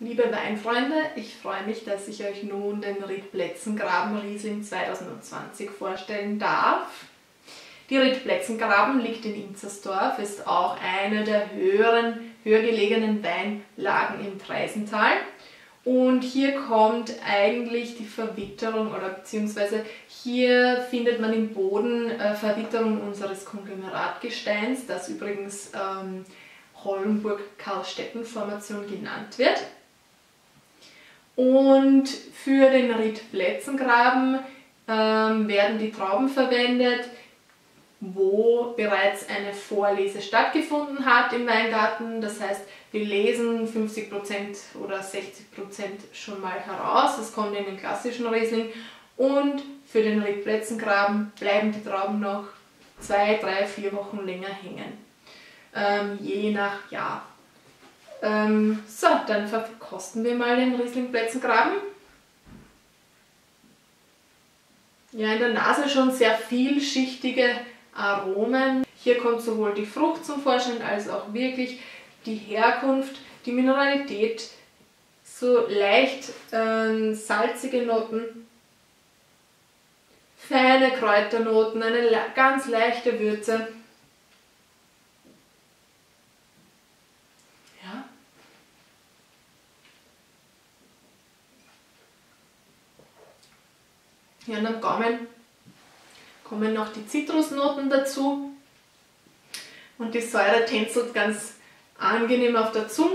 Liebe Weinfreunde, ich freue mich, dass ich euch nun den Riedplätzengraben Riesling 2020 vorstellen darf. Die Riedplätzengraben liegt in Inzersdorf, ist auch eine der höher gelegenen Weinlagen im Traisental. Und hier kommt eigentlich die Verwitterung, oder beziehungsweise hier findet man im Boden Verwitterung unseres Konglomeratgesteins, das übrigens Hollenburg-Karlstetten-Formation genannt wird. Und für den Riedplätzengraben werden die Trauben verwendet, wo bereits eine Vorlese stattgefunden hat im Weingarten. Das heißt, wir lesen 50% oder 60% schon mal heraus. Das kommt in den klassischen Riesling. Und für den Riedplätzengraben bleiben die Trauben noch 2, 3, 4 Wochen länger hängen. Je nach Jahr. So, dann verkosten wir mal den Riesling-Plätzengraben. Ja, in der Nase schon sehr vielschichtige Aromen. Hier kommt sowohl die Frucht zum Vorschein als auch wirklich die Herkunft, die Mineralität, so leicht salzige Noten, feine Kräuternoten, eine ganz leichte Würze. Ja, und am Gaumen kommen noch die Zitrusnoten dazu und die Säure tänzelt ganz angenehm auf der Zunge.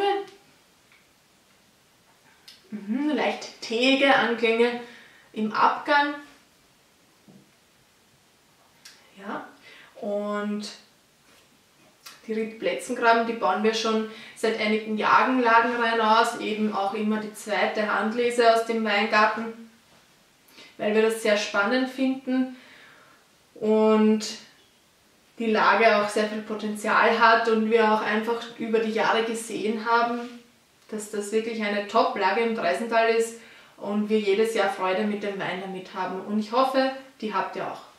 Leicht teige Anklänge im Abgang. Ja, und die Riedplätzengraben, die bauen wir schon seit einigen Jahren lagenrein aus, eben auch immer die zweite Handlese aus dem Weingarten, weil wir das sehr spannend finden und die Lage auch sehr viel Potenzial hat und wir auch einfach über die Jahre gesehen haben, dass das wirklich eine Top-Lage im Traisental ist und wir jedes Jahr Freude mit dem Wein damit haben. Und ich hoffe, die habt ihr auch.